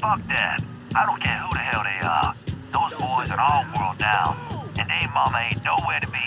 fuck that. I don't care who the hell they are. Those boys are all world down, and they mama ain't nowhere to be.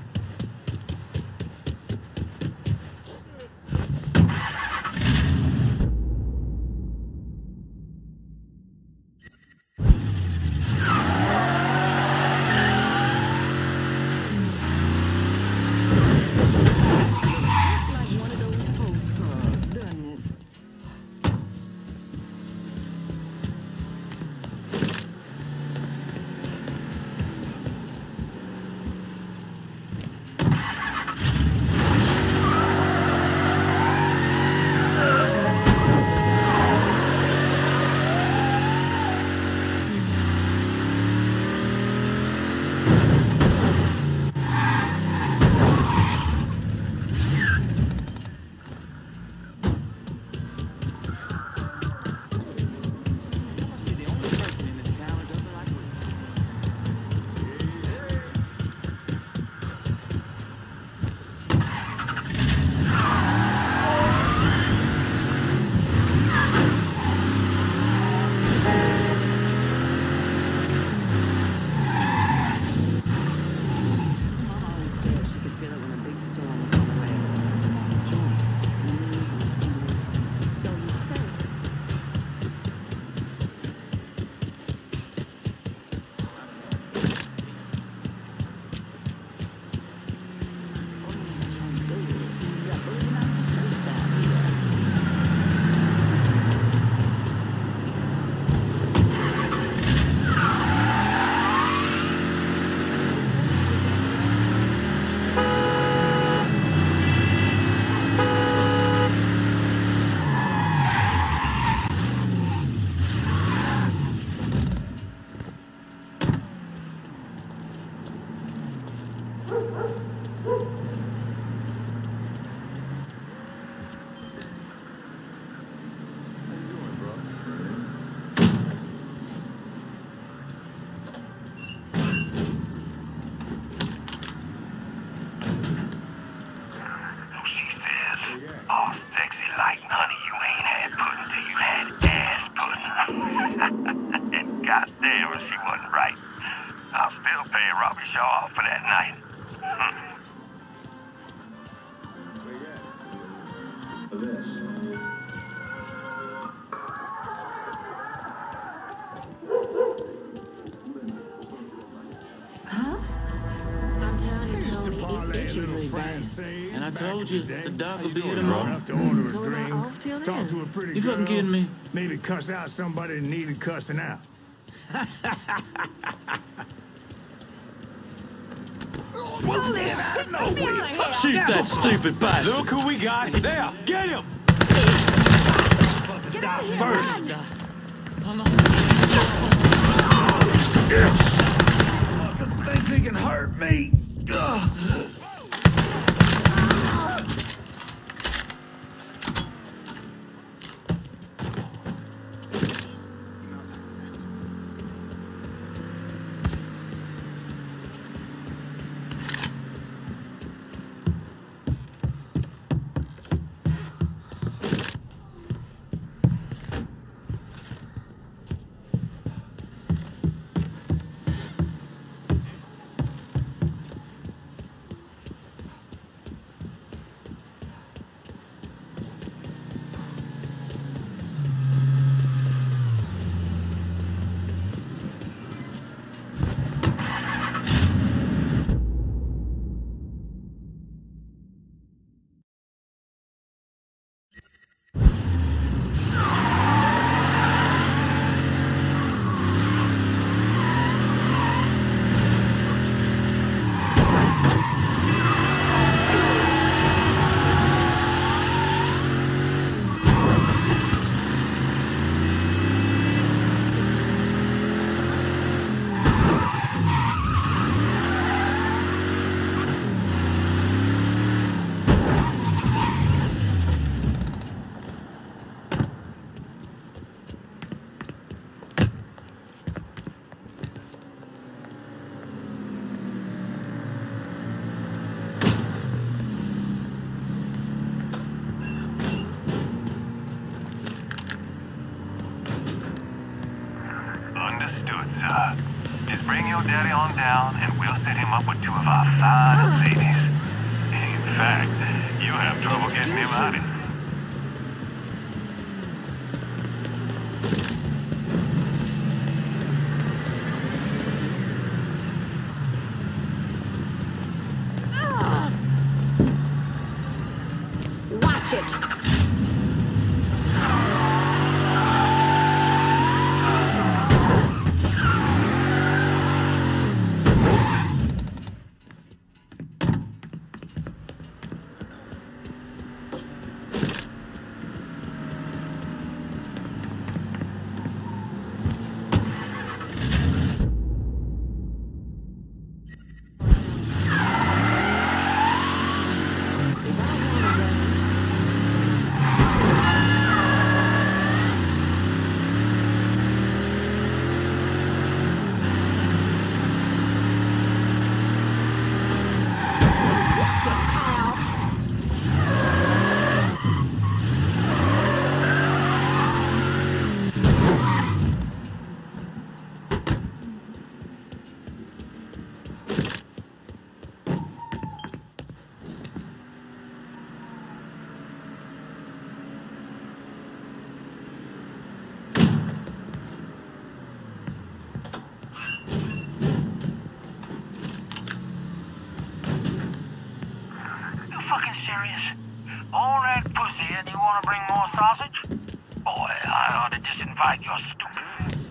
And I told you, the dog will be here tomorrow. Have to order a drink, talk to a pretty You girl. fucking kidding me? Maybe cuss out somebody that needed cussing out. Shoot that stupid bastard! Look who we got. There, get him! Stop first. Thinks he can hurt me. Ugh. Understood, sir. Just bring your daddy on down, and we'll set him up with two of our finest ladies. In fact, you'll have trouble getting him out of here. Watch it! All that pussy and you want to bring more sausage? Boy, I ought to disinvite your stupid...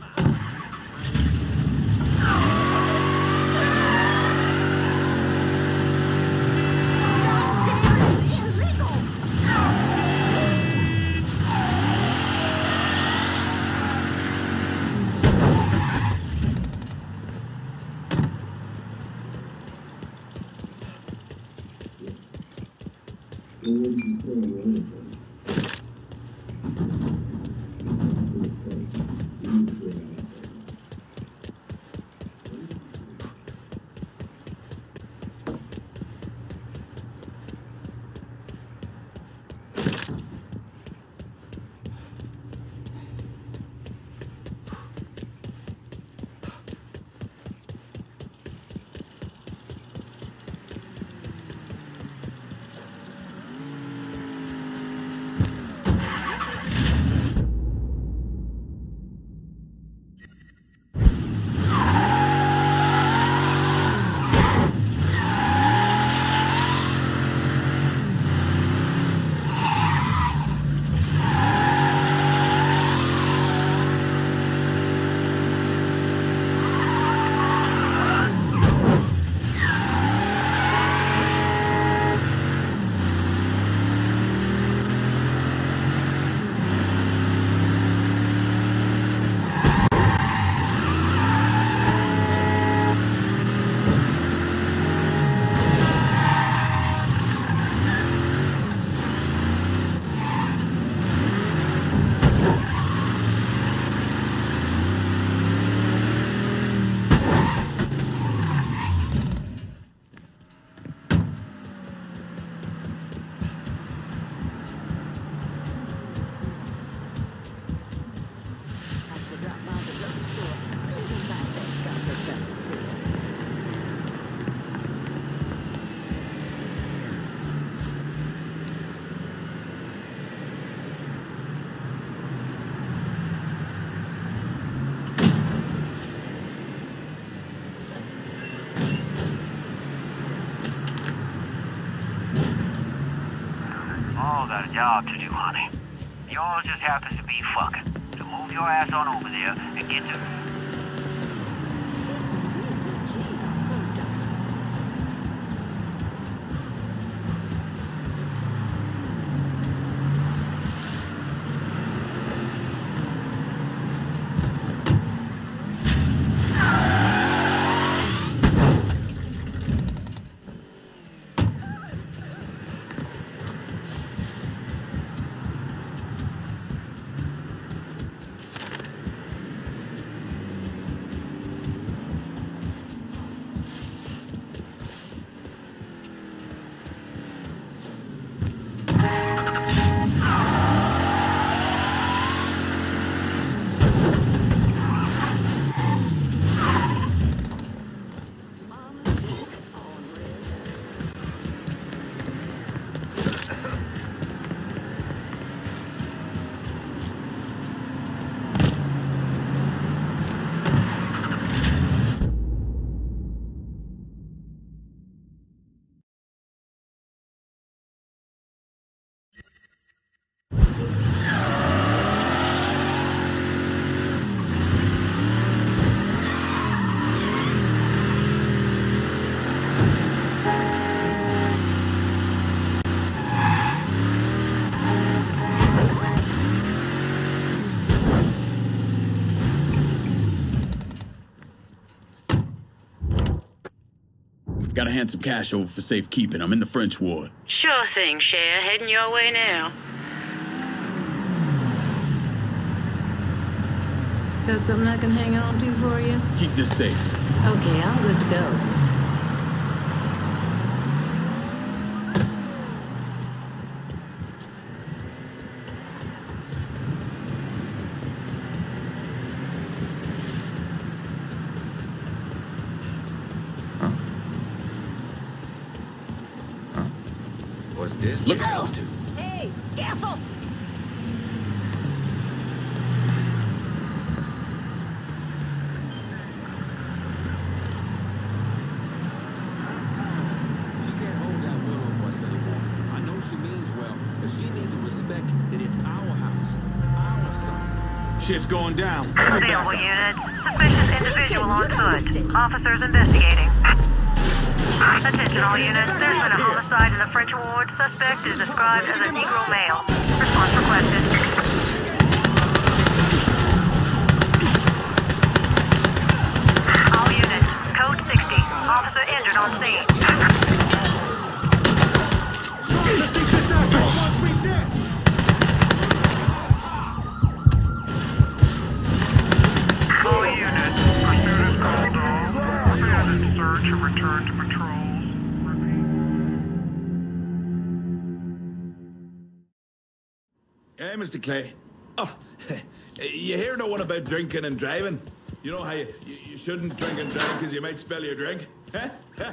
All got a job to do, honey. Yours just happens to be fucking. So move your ass on over there and get to... Gotta hand some cash over for safekeeping. I'm in the French ward. Sure thing, Cher. Heading your way now. Got something I can hang on to for you? Keep this safe. Okay, I'm good to go. What's this? Look out! Hey, careful! She can't hold that will over us anymore. I know she means well, but she needs to respect that it's our house, our son. Shit's going down. Bring it back Available up. unit. Suspicious individual on foot. Officers investigating. Attention all units. There's been a homicide in the French ward. Suspect is described as a Negro male. Response requested. All units. Code 60. Officer injured on scene. All units. Pursuit is called off. Abandoned search and return to patrols. Hey, Mr. Clay. Oh, you hear no one about drinking and driving? You know how you shouldn't drink and drive because you might spill your drink? Huh?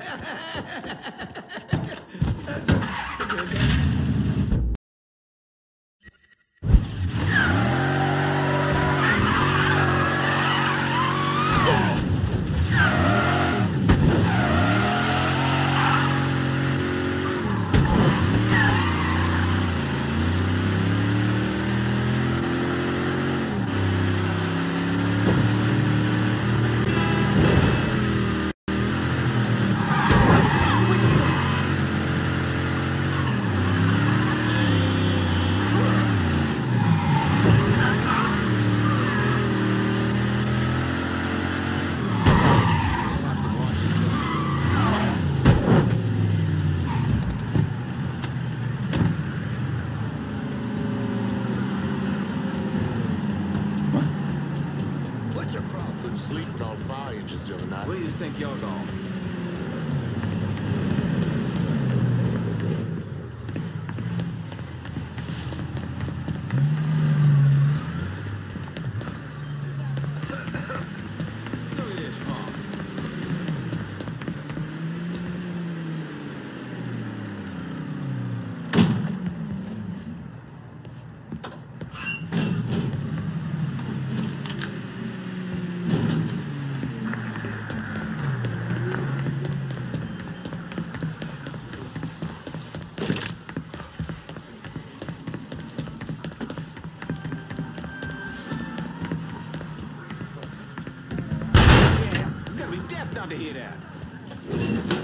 What's your problem? Couldn't sleep with all 5 inches the other night. Where do you think you're going? Look at this, Mom. Yeah, you gotta be deaf not to hear that.